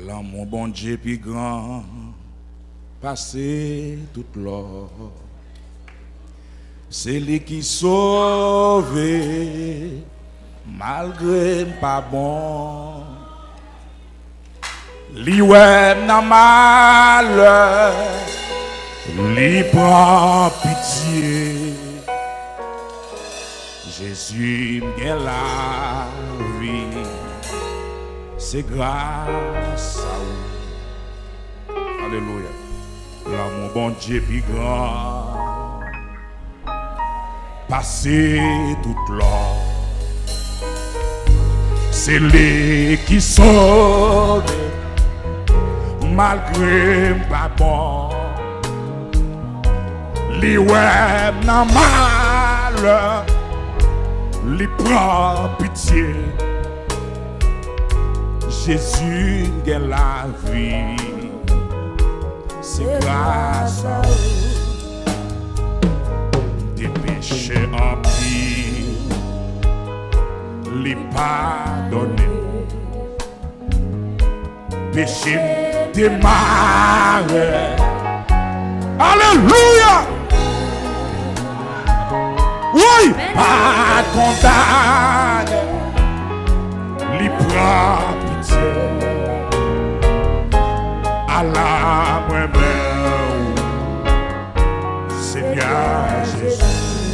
L'amour bon Dieu plus grand, passer toute l'or. C'est lui qui sauve, malgré pas bon. Li ouais n'a malheur, li prend pitié. Jésus m'gagne la vie, c'est grâce à vous. Alléluia. L'amour bon Dieu plus grand, passer toute l'or. C'est lui qui sauve, malgré pas bon. Li ouais n'a malheur, li prend pitié. Jésus gagne la vie, c'est grâce à vous. Des péchés anpil, li padone. Péché démarre. Alléluia. Oui, pas condamné. Li prend pitié. Allah moi-même, Seigneur Jésus.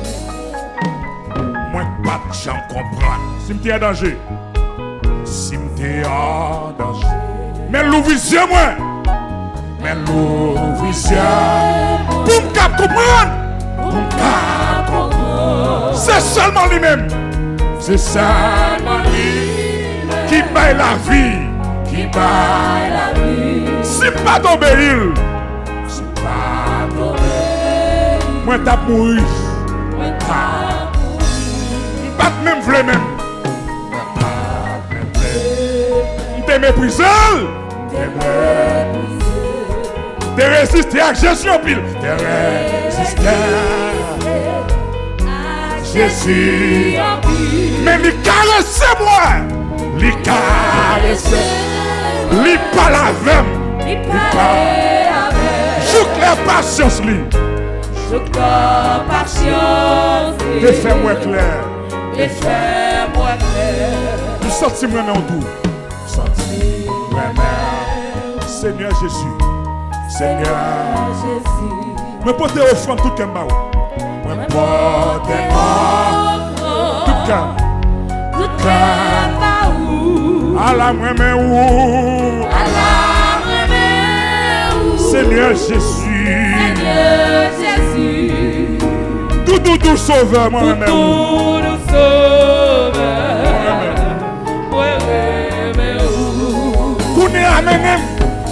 Moi pas de champ comprendre. Si m'te en danger, si m'te en danger. Mais l'ouvrier moi, mais l'ouvrier pour me comprendre, pour me comprendre. C'est seulement lui-même, c'est seulement lui qui baille la vie, qui baille la vie. Si pas d'obéir, si pas d'obéir, moi t'as mouru, moi t'as mouru, pas même vle même, t'es méprisé, t'es résisté à Jésus en pile, t'es résisté à Jésus en pile. Mais lui caresse moi, lui caresse, lui pas la veine, lui pas. Joue la patience lui, joue la patience. Te fais moi clair, te fais moi clair. Tu sens moi en tout. Seigneur Jésus, Seigneur Jésus, me porte offrande tout comme baou, me porte offrande tout comme baou, à la moi-même ou, à la moi-même ou, Seigneur Jésus, Seigneur Jésus, tout sauveur moi-même ou, tout sauveur, moi-même ou, Konnen amen.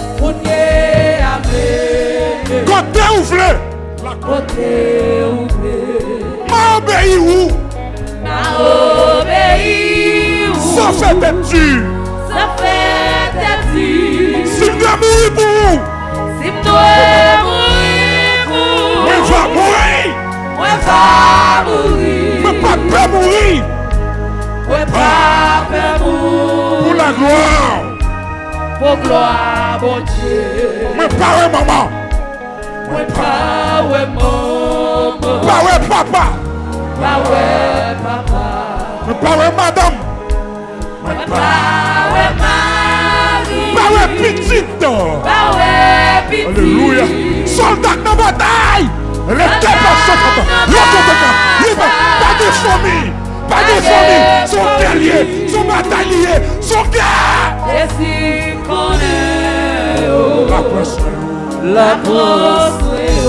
Côté ouvlé, la côté ouvlé. M'a obéi où? M'a obéi où? Ça fait tête-tu. Ça fait tête-tu. Si m'dois mourir pour vous. Si m'dois mourir pour vous. Moi va mourir. Moi va mourir. Mais pas peur mourir. Moi pas peur mourir. Pour la gloire. Pour gloire, bon Dieu. Mais pas ouais maman. Mais pas ouais maman. Pas ouais papa. Pas ouais papa. Mais pas ouais madame. Mais pas ouais mari. Pas ouais petite. Pas ouais petite. Alléluia. Soldat dans la bataille. Les têtes à pas de famille. Pas de famille. Son guerrier. Son bataillé. Son gars. Jésus connaît. La crosse. La crosse.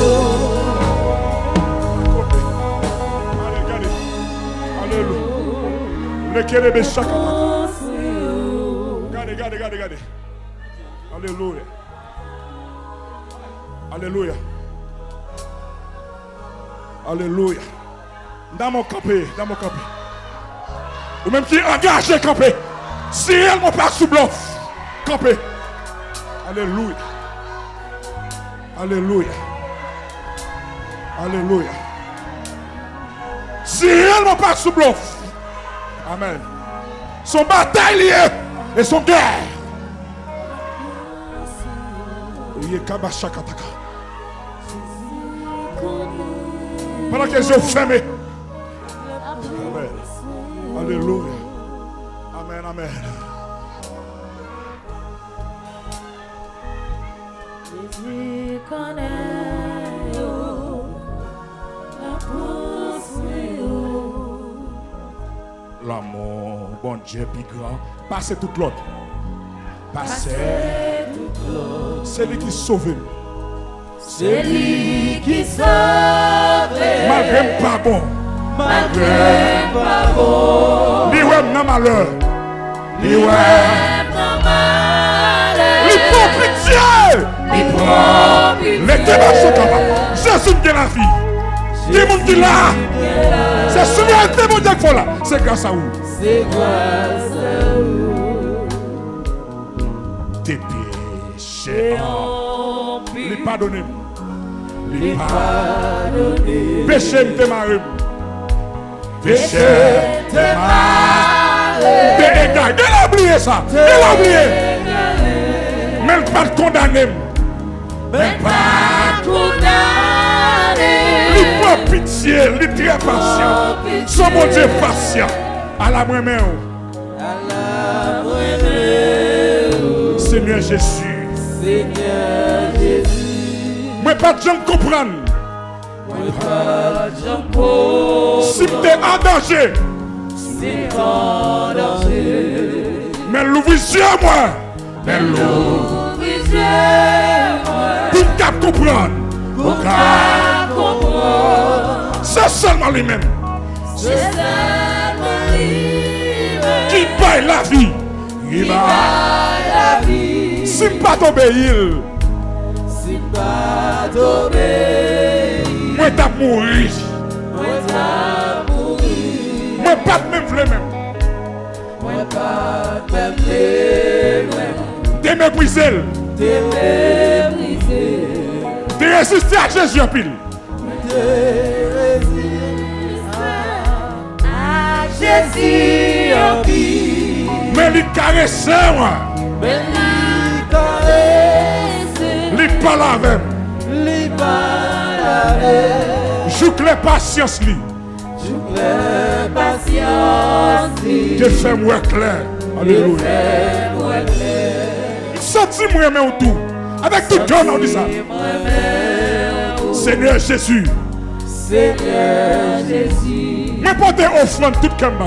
Alléluia. Le kérébé chaque. Regardez. Alléluia. Alléluia. Alléluia. Dans mon campé. Ou même qui est engagé campé. Si elle m'a pas sous bluff. Campé. Alléluia. Alléluia. Alléluia. Si elle m'a pas sous bluff. Amen. Son bataille et son guerre. Pendant que les yeux fermés. Amen. Alléluia. Amen, amen. L'amour, bon Dieu, plus grand. Passez tout l'autre. Passez tout l'autre. C'est lui qui sauve. C'est lui qui sauve. Malgré pas bon. Malgré pas bon. Lui ouais dans malheur. Lui ouais dans malheur. Lui prend pitié. Lui prend pitié. Les débats sont capables. Jésus de la vie. Qui est mon qui là? C'est celui qui est mon Dieu qui là. C'est grâce à vous. C'est grâce à vous. Tes péchés. Les pardonner. Les pardonner. Péché me démarrer. Péché te malé. T'es égal. De l'oublier ça. De l'oublier. Même pas condamné. Même pas condamné. Il prend pitié. Il est très patient. Son mon Dieu patient. À la moi-même. À la moi-même. Seigneur Jésus. Seigneur Jésus. Moi pas de gens comprendre. Moi pas de gens comprendre. Si tu es en danger. Si en danger. Mais l'ouvrier moi. Mais l'ouvrier moi. Pour qu'à comprendre. Pour qu'à comprendre. C'est seulement lui-même. C'est seulement lui-même. Qui paye la vie. Qui paye la vie. Si pas t'obéir. Si pas t'obéir. Moi t'as mouru. Moi t'as mouru. Moi pas même vle même. Moi pas même vle. T'es méprisé. T'es méprisé. T'es résisté à Jésus en pile. Jésus en pile. Mais il caresse moi. Mais il caresse. Il parle avec. Il parle avec. Joue que les patience li. Joue que les patience li. Te fait moi clair. Alléluia. Senti-moi mais tout. Avec tout cœur on dit ça. Seigneur Jésus. Seigneur Jésus. Mais portez offrande toute Kemba.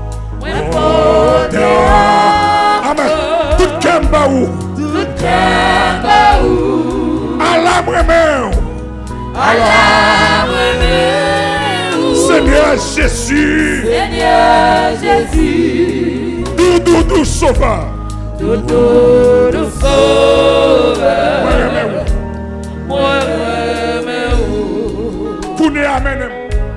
Amen. Toute Kemba. Toute Kemba. À la moi-même. À la moi-même. Seigneur Jésus. Seigneur Jésus. Doudou sauveur. Doudou sauveur. Moi Kouné amenem.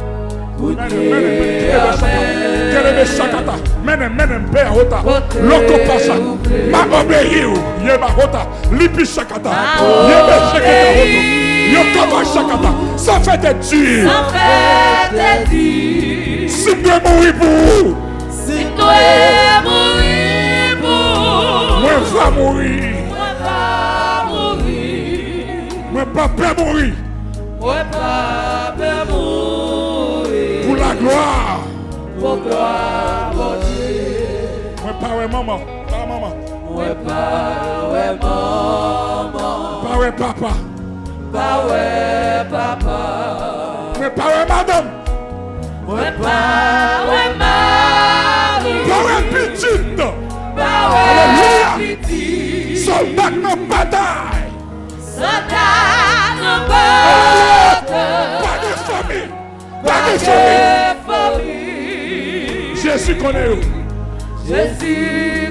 Kelebe shakata. Menem pe hota. Loko pasa. Ma obéi ou. Yeba hota. Lipi shakata. Yeba shakata hoto. Yokoba shakata. Ça fait des durs. Ça fait des durs. Si tu es mourir pour vous. Si tu es mourir pour. Moi va mourir. Moi va mourir. Moi pas peur mourir. Moi pas peur mourir. Pour la gloire. Pour gloire, mon Dieu. Moi pas ouais maman. Pas maman. Moi pas ouais maman. Pas ouais papa. Pas ouais papa. Moi pas ouais madame. Moi pas ouais mari. Pas ouais petite. Pas ouais petite. Soldat non bataille. Soldat non bataille. Pas de famille. Pas Pas de de famille. famille. Jésus connaît. Jésus